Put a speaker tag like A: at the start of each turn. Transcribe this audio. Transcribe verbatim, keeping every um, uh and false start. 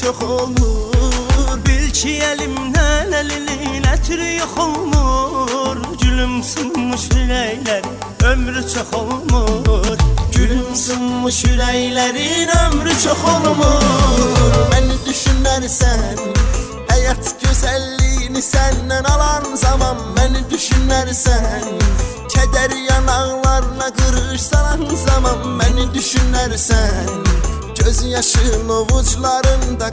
A: çox olur.
B: Bil ki əlimdən əlinin ətri yox olmur. Gülüm sınmış ürəklər ömrü çox olmur.
A: Gülüm sınmış ürəklərin ömrü çox olmur. Məni düşünərsən, həyat gözəlliyini səndən alan zaman məni düşünərsən, kədər yanaqlarına qırış salan zaman məni düşünərsən, göz yaşın ovuclarında